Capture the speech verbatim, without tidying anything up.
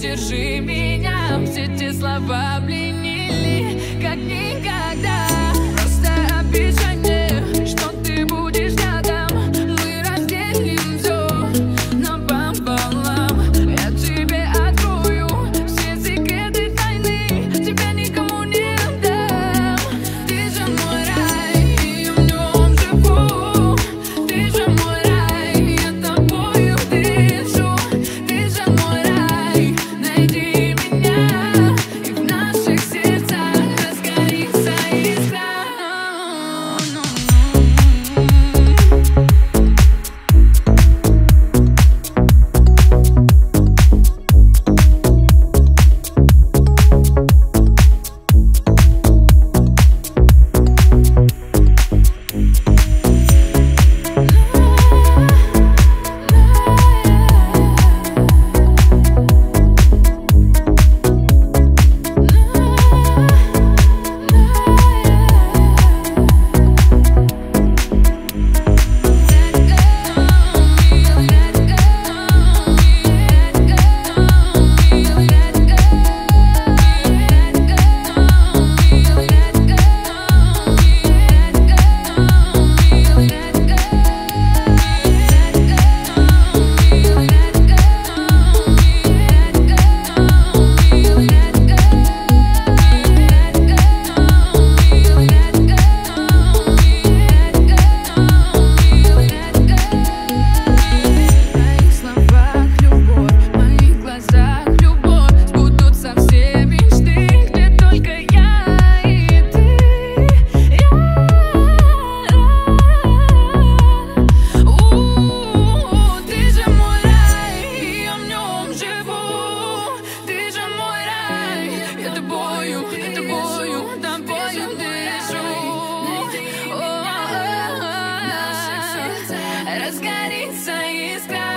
удержи меня. Все те слова пленили, как никогда. Просто обещай мне, что ты будешь рядом. Мы разделим все напополам. Я тебе открою все секреты тайны, тебя никому не отдам. Ты же мой рай, и в нем живу. Ты же мой рай, я тобою дышу. Ты же мой рай, найди меня, и в наших сердцах разгорится искра. Разгорится искра.